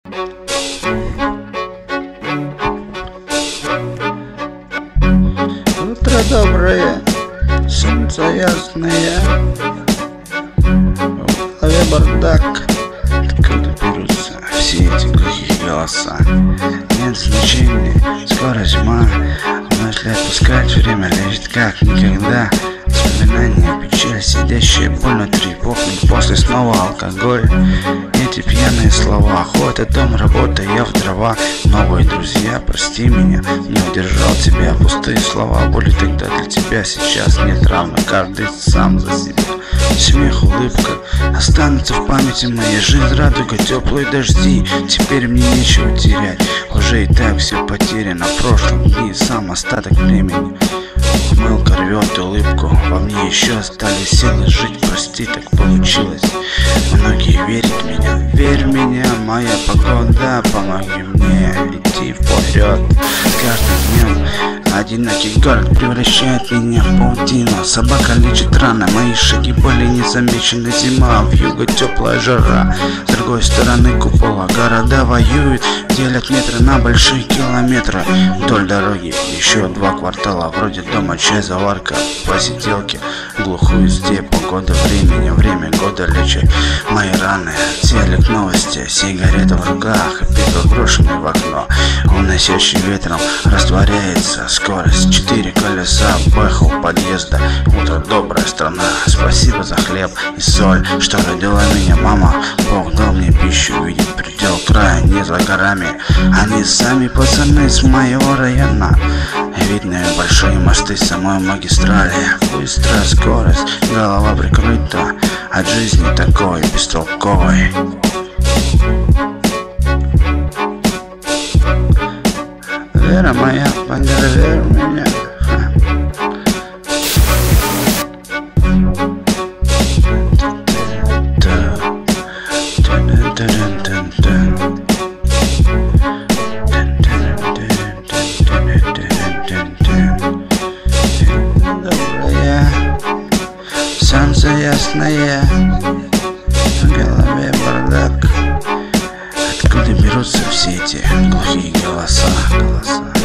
Утро доброе, солнце ясное, в голове бардак. Откуда берутся все эти глухие голоса? Нет значения, скорость тьма. Мысли отпускать, время лежит как никогда. Воспоминания, печаль, сидящая боль внутри, похнет после снова алкоголь. Эти пьяные слова, охота, дом, работа, я в дрова. Новые друзья, прости меня, не удержал тебя. Пустые слова, боли тогда для тебя сейчас нет равно. Каждый сам за себя. Смех, улыбка останутся в памяти моей. Жизнь, радуга, теплые дожди. Теперь мне нечего терять, уже и так все потеряно. В прошлом дни сам остаток времени. Ухмылка рвет улыбку, во мне еще остались силы жить. Прости, так получилось. Многие верят в меня, верь в меня, моя погода. Помоги мне идти вперед. С каждым днем одинокий город превращает меня в паутину. Собака лечит раны, мои шаги более не замечены. Зима, вьюга, теплая жара. С другой стороны купола города воюют, делят метры на большие километры. Вдоль дороги еще 2 квартала, вроде дома чай, заварка, посиделки. Глухую степь, погода времени, время года лечит мои раны. Телек, новости, сигарета в руках, и пепел брошенный в окно, уносящий ветром растворяется. Скорость 4 колеса, бэха у подъезда. Утро, добрая страна, спасибо за хлеб и соль, что родила меня мама. Бог дал мне пищу, видеть предел края не за горами. Они сами пацаны с моего района. Видны большие мосты самой магистрали. Быстрая скорость, голова прикрыта от жизни такой бестолковой. Вера моя, Вера, вера в меня. Доброе, солнце ясное, в голове бардак. Откуда берутся все эти глухие голоса?